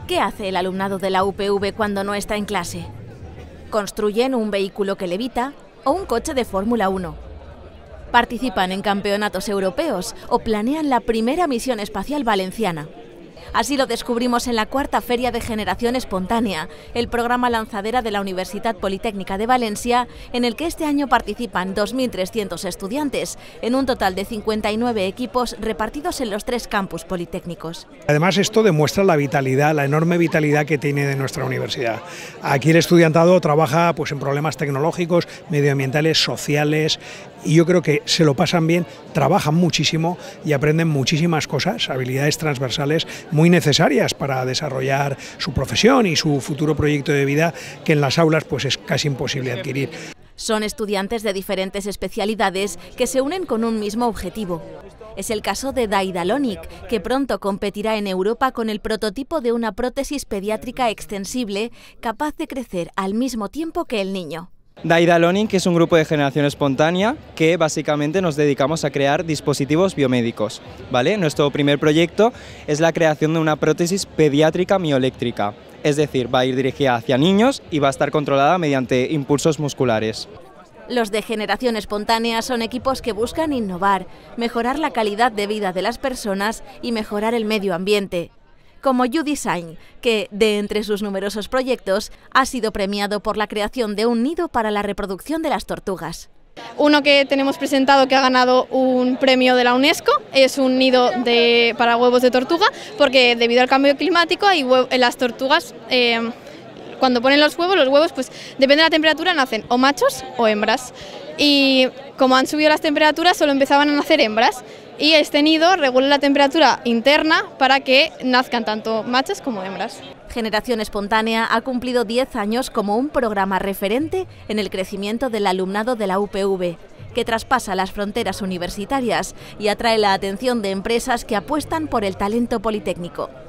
¿Qué hace el alumnado de la UPV cuando no está en clase? ¿Construyen un vehículo que levita o un coche de Fórmula 1? ¿Participan en campeonatos europeos o planean la primera misión espacial valenciana? Así lo descubrimos en la cuarta Feria de Generación Espontánea, el programa lanzadera de la Universitat Politécnica de Valencia, en el que este año participan 2.300 estudiantes, en un total de 59 equipos repartidos en los 3 campus politécnicos. Además, esto demuestra la vitalidad, la enorme vitalidad que tiene de nuestra universidad. Aquí el estudiantado trabaja pues, en problemas tecnológicos, medioambientales, sociales, y yo creo que se lo pasan bien, trabajan muchísimo y aprenden muchísimas cosas, habilidades transversales muy necesarias para desarrollar su profesión y su futuro proyecto de vida, que en las aulas pues es casi imposible adquirir. Son estudiantes de diferentes especialidades que se unen con un mismo objetivo. Es el caso de Daida Lonic, que pronto competirá en Europa con el prototipo de una prótesis pediátrica extensible capaz de crecer al mismo tiempo que el niño. Daida Lonic es un grupo de generación espontánea que básicamente nos dedicamos a crear dispositivos biomédicos, ¿vale? Nuestro primer proyecto es la creación de una prótesis pediátrica mioeléctrica, es decir, va a ir dirigida hacia niños y va a estar controlada mediante impulsos musculares. Los de Generación Espontánea son equipos que buscan innovar, mejorar la calidad de vida de las personas y mejorar el medio ambiente. Como U-Design, que, de entre sus numerosos proyectos, ha sido premiado por la creación de un nido para la reproducción de las tortugas. Uno que tenemos presentado que ha ganado un premio de la UNESCO es un nido para huevos de tortuga, porque debido al cambio climático las tortugas, cuando ponen los huevos, pues depende de la temperatura, nacen o machos o hembras. Y como han subido las temperaturas, solo empezaban a nacer hembras. Y este nido regula la temperatura interna para que nazcan tanto machos como hembras. Generación Espontánea ha cumplido 10 años como un programa referente en el crecimiento del alumnado de la UPV, que traspasa las fronteras universitarias y atrae la atención de empresas que apuestan por el talento politécnico.